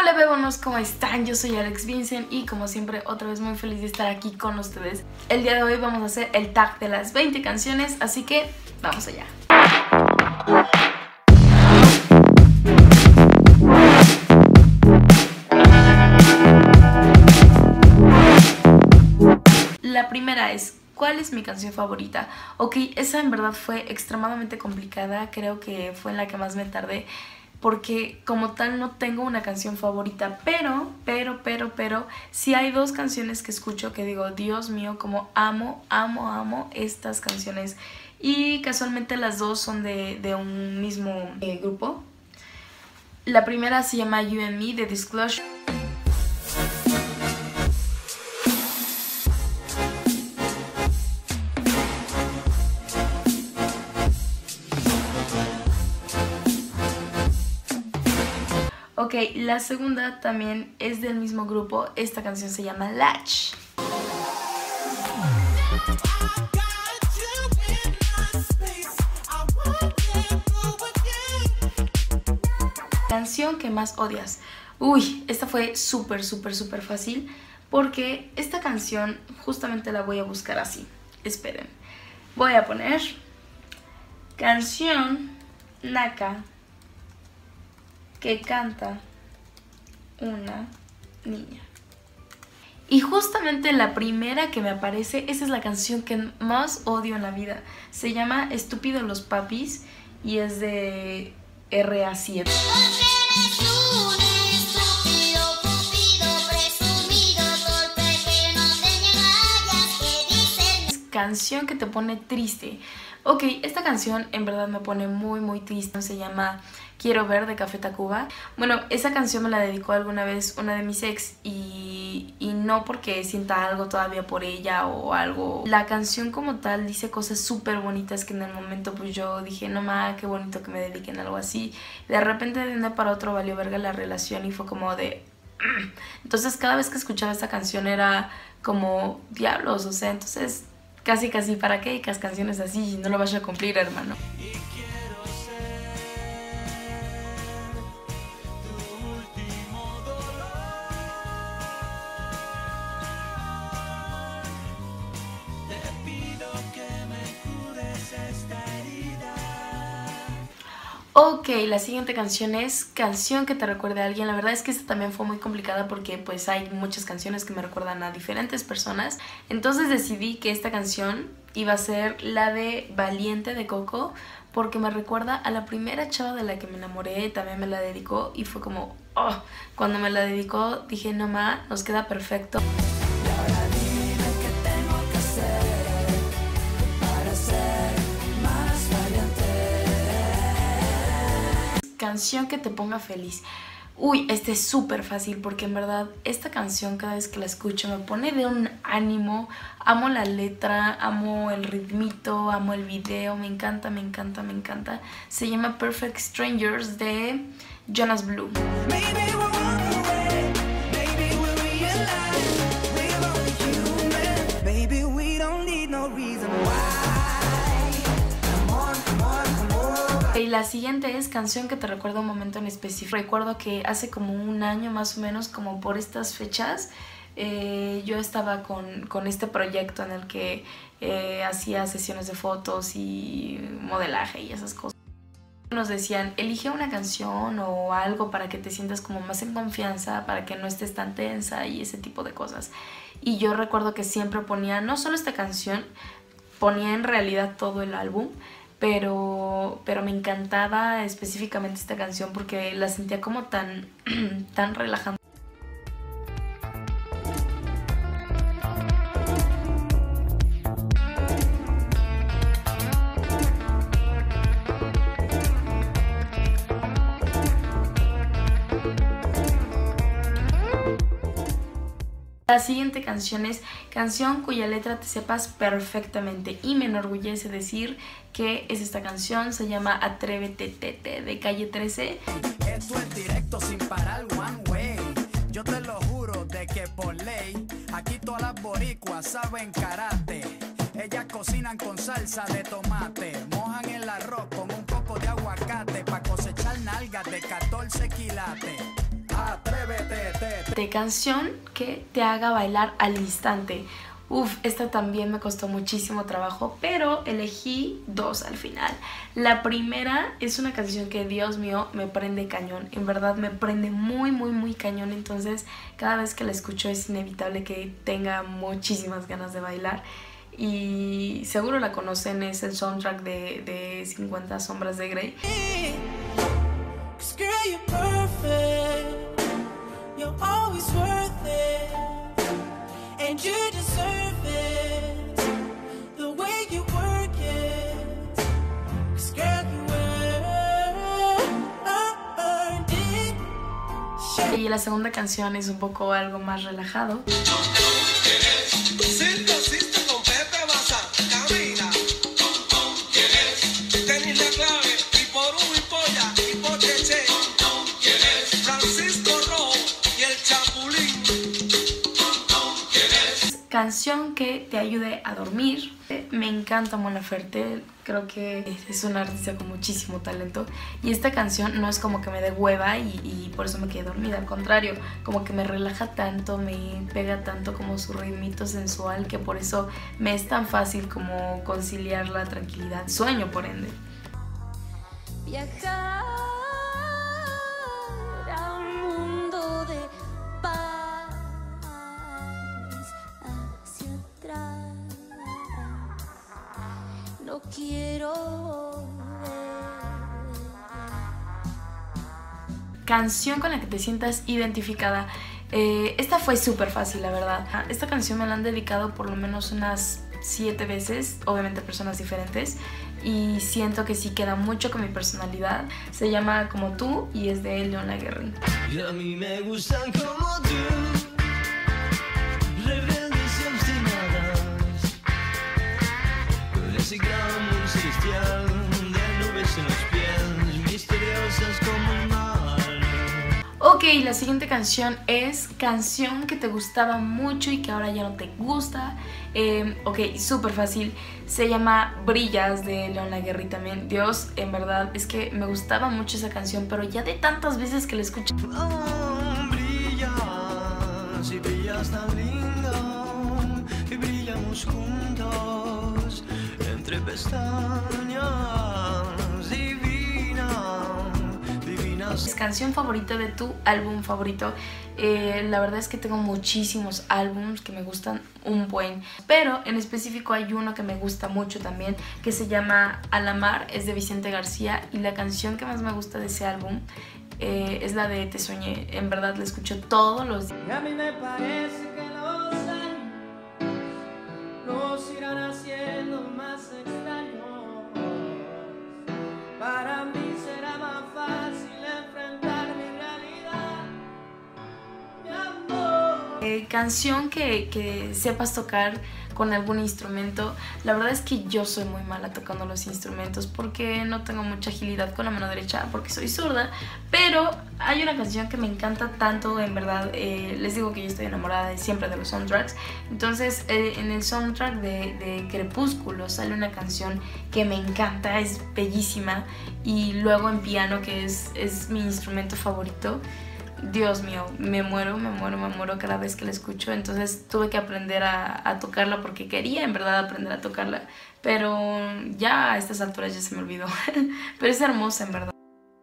Hola bebonos, ¿cómo están? Yo soy Alex Vincent y como siempre otra vez muy feliz de estar aquí con ustedes. El día de hoy vamos a hacer el tag de las 20 canciones, así que vamos allá. La primera es, ¿cuál es mi canción favorita? Ok, esa en verdad fue extremadamente complicada, creo que fue en la que más me tardé porque como tal no tengo una canción favorita, pero sí hay dos canciones que escucho que digo, Dios mío, como amo estas canciones, y casualmente las dos son de un mismo grupo. La primera se llama You and Me de Disclosure. Ok, la segunda también es del mismo grupo, esta canción se llama Latch. Canción que más odias. Uy, esta fue súper fácil porque esta canción justamente la voy a buscar así. Esperen, voy a poner canción naca que canta una niña. Y justamente la primera que me aparece, esa es la canción que más odio en la vida. Se llama Estúpido los Papis y es de RA7. Canción que te pone triste. Ok, esta canción en verdad me pone muy triste. Se llama Quiero Ver de Café Tacuba. Bueno, esa canción me la dedicó alguna vez una de mis ex y no porque sienta algo todavía por ella o algo. La canción como tal dice cosas súper bonitas que en el momento pues yo dije, no ma, qué bonito que me dediquen algo así. De repente de un día para otro valió verga la relación y fue como de... Entonces cada vez que escuchaba esta canción era como diablos, o sea, entonces... Casi para qué dedicas canciones así y no lo vas a cumplir, hermano. Ok, la siguiente canción es Canción que te recuerde a alguien. La verdad es que esta también fue muy complicada porque pues hay muchas canciones que me recuerdan a diferentes personas. Entonces decidí que esta canción iba a ser la de Valiente de Coco porque me recuerda a la primera chava de la que me enamoré, también me la dedicó y fue como, oh, cuando me la dedicó dije, no ma, nos queda perfecto. Canción que te ponga feliz. Uy, este es súper fácil porque en verdad esta canción cada vez que la escucho me pone de un ánimo. Amo la letra, amo el ritmito, amo el video, me encanta. Se llama Perfect Strangers de Jonas Blue. Y la siguiente es Canción que te recuerda un momento en específico. Recuerdo que hace como un año más o menos, como por estas fechas, yo estaba con este proyecto en el que hacía sesiones de fotos y modelaje y esas cosas. Nos decían, elige una canción o algo para que te sientas como más en confianza, para que no estés tan tensa y ese tipo de cosas. Y yo recuerdo que siempre ponía, no solo esta canción, ponía en realidad todo el álbum. Pero me encantaba específicamente esta canción porque la sentía como tan relajante. La siguiente canción es canción cuya letra te sepas perfectamente y me enorgullece decir que es esta canción, se llama Atrévete Tete de Calle 13. Esto es directo sin parar, one way. Yo te lo juro de que por ley aquí todas las boricuas saben karate. Ellas cocinan con salsa de tomate, mojan el arroz con un poco de aguacate pa' cosechar nalgas de 14 quilates. Atrévete. De canción que te haga bailar al instante. Uf, esta también me costó muchísimo trabajo, pero elegí dos al final. La primera es una canción que, Dios mío, me prende cañón. En verdad me prende muy, muy, muy cañón. Entonces cada vez que la escucho es inevitable que tenga muchísimas ganas de bailar. Y seguro la conocen, es el soundtrack de 50 sombras de Grey. Y la segunda canción es un poco algo más relajado. Canción que te ayude a dormir. Me encanta Mon Laferte, creo que es una artista con muchísimo talento y esta canción no es como que me dé hueva y por eso me quedé dormida, al contrario, como que me relaja tanto, me pega tanto como su ritmito sensual, que por eso me es tan fácil como conciliar la tranquilidad, sueño por ende. Viajar a un mundo de paz hacia atrás. No quiero volver. Canción con la que te sientas identificada. Esta fue súper fácil, la verdad. Esta canción me la han dedicado por lo menos unas 7 veces, obviamente a personas diferentes, y siento que sí queda mucho con mi personalidad. Se llama Como tú y es de León Laguerri. Y a mí me gustan como tú, rebeldes y obstinadas, con ese glamour celestial de nubes en los pies, misteriosas como el mar. Ok, la siguiente canción es canción que te gustaba mucho y que ahora ya no te gusta. Ok, súper fácil. Se llama Brillas de León Laguerri también. Dios, en verdad, es que me gustaba mucho esa canción, pero ya de tantas veces que la escuché. Oh, brillas y brillas tan lindo y brillamos juntos entre pestañas. Canción favorita de tu álbum favorito. La verdad es que tengo muchísimos álbums que me gustan un buen, pero en específico hay uno que me gusta mucho también, que se llama A la Mar, es de Vicente García, y la canción que más me gusta de ese álbum es la de Te Soñé. En verdad la escucho todos los días. Y a mí me parece que los años nos irán haciendo más extraños. Para mí será más fácil enfrentar mi realidad, mi amor. Canción que sepas tocar con algún instrumento. La verdad es que yo soy muy mala tocando los instrumentos porque no tengo mucha agilidad con la mano derecha porque soy zurda, pero hay una canción que me encanta tanto, en verdad. Les digo que yo estoy enamorada de siempre de los soundtracks. Entonces en el soundtrack de Crepúsculo sale una canción que me encanta, es bellísima, y luego en piano, que es mi instrumento favorito. Dios mío, me muero cada vez que la escucho. Entonces tuve que aprender a tocarla porque quería en verdad aprender a tocarla, pero ya a estas alturas ya se me olvidó. Pero es hermosa en verdad.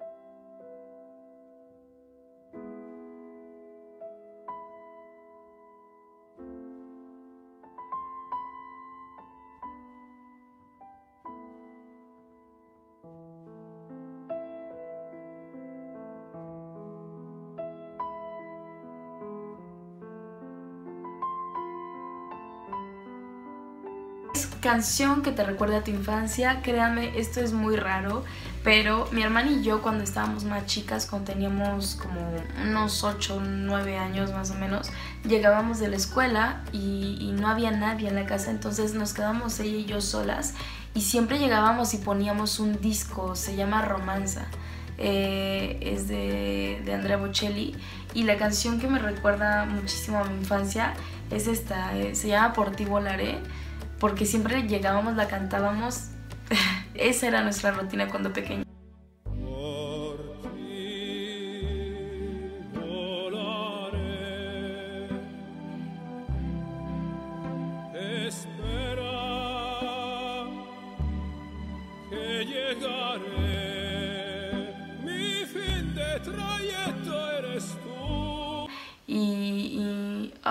Canción que te recuerde a tu infancia. Créanme, esto es muy raro, pero mi hermana y yo, cuando estábamos más chicas, cuando teníamos como unos 8 o 9 años más o menos, llegábamos de la escuela y no había nadie en la casa, entonces nos quedábamos ella y yo solas, y siempre llegábamos y poníamos un disco, se llama Romanza. Es de Andrea Bocelli, y la canción que me recuerda muchísimo a mi infancia es esta, se llama Por ti volaré, porque siempre llegábamos, la cantábamos. Esa era nuestra rutina cuando pequeña. Por ti volaré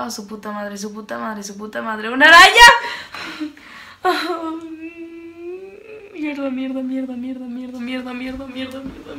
Oh, su puta madre, su puta madre, su puta madre. ¡Una araña! Mierda, mierda, mierda, mierda, mierda, mierda, mierda, mierda, mierda.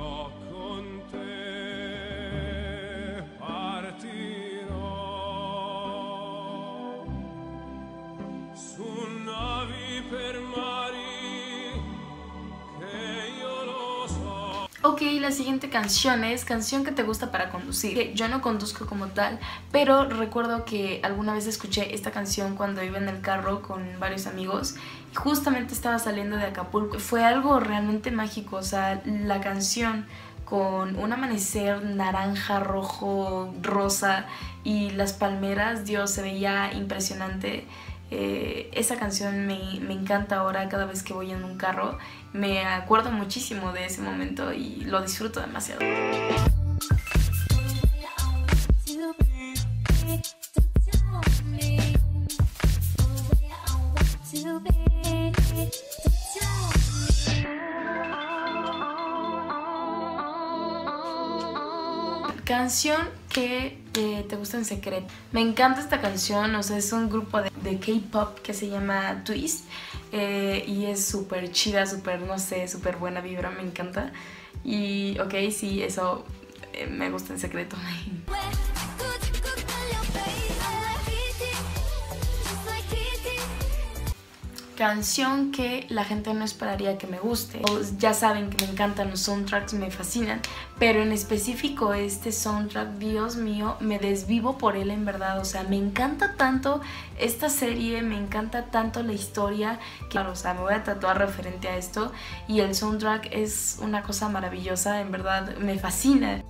Ok, la siguiente canción es canción que te gusta para conducir. Yo no conduzco como tal, pero recuerdo que alguna vez escuché esta canción cuando iba en el carro con varios amigos y justamente estaba saliendo de Acapulco. Fue algo realmente mágico, o sea, la canción con un amanecer naranja, rojo, rosa y las palmeras, Dios, se veía impresionante. Esa canción me encanta ahora cada vez que voy en un carro. Me acuerdo muchísimo de ese momento y lo disfruto demasiado. Canción que te gusta en secreto. Me encanta esta canción, o sea, es un grupo de K-pop que se llama Twist y es súper chida, súper, no sé, súper buena vibra, me encanta. Y ok, sí, eso me gusta en secreto. Canción que la gente no esperaría que me guste. Ya saben que me encantan los soundtracks, me fascinan, pero en específico este soundtrack, Dios mío, me desvivo por él en verdad. O sea, me encanta tanto esta serie, me encanta tanto la historia que, o sea, me voy a tatuar referente a esto y el soundtrack es una cosa maravillosa, en verdad me fascina.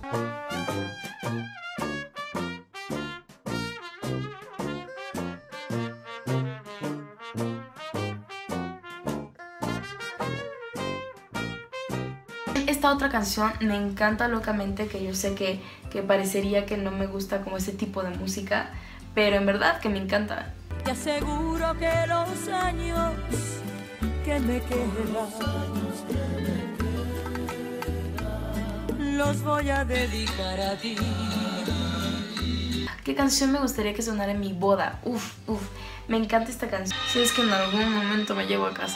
Esta otra canción me encanta locamente, que yo sé que parecería que no me gusta como ese tipo de música, pero en verdad que me encanta. Te aseguro que los años que me quedan los voy a dedicar a ti. ¿Qué canción me gustaría que sonara en mi boda? Uf, uf, me encanta esta canción. Si es que en algún momento me llevo a casa.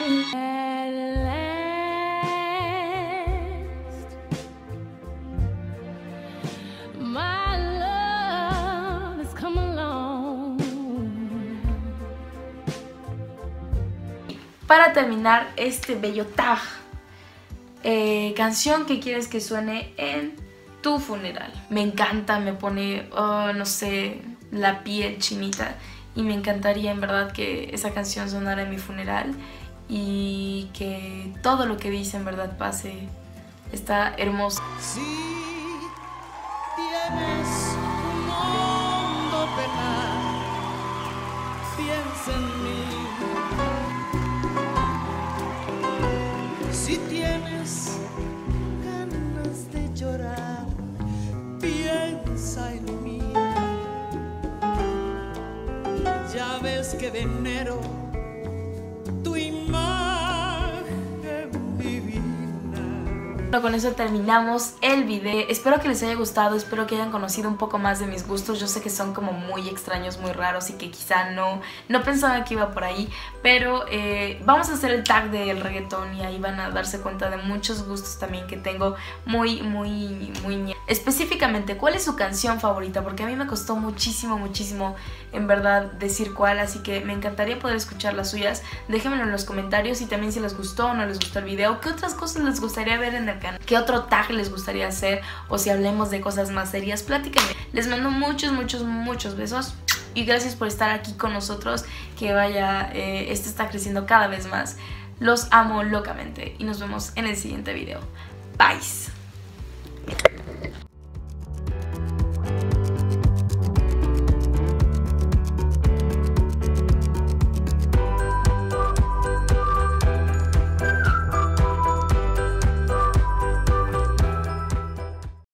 Para terminar este bello tag, canción que quieres que suene en tu funeral. Me encanta, me pone, no sé, la piel chinita y me encantaría en verdad que esa canción sonara en mi funeral y que todo lo que dice en verdad pase. Está hermoso. Si tienes un hondo penal, piensa en mí. Si tienes ganas de llorar, piensa en mí. Ya ves que venero tu imagen divina. Bueno, con eso terminamos el video. Espero que les haya gustado, espero que hayan conocido un poco más de mis gustos. Yo sé que son como muy extraños, muy raros y que quizá no pensaba que iba por ahí, pero vamos a hacer el tag del reggaetón y ahí van a darse cuenta de muchos gustos también que tengo muy específicamente. ¿Cuál es su canción favorita? Porque a mí me costó muchísimo en verdad decir cuál, así que me encantaría poder escuchar las suyas. Déjenmelo en los comentarios y también si les gustó o no les gustó el video, qué otras cosas les gustaría ver en el canal, qué otro tag les gustaría hacer, o si hablemos de cosas más serias, platíquenme. Les mando muchos besos y gracias por estar aquí con nosotros, que vaya, esto está creciendo cada vez más. Los amo locamente y nos vemos en el siguiente video. Bye.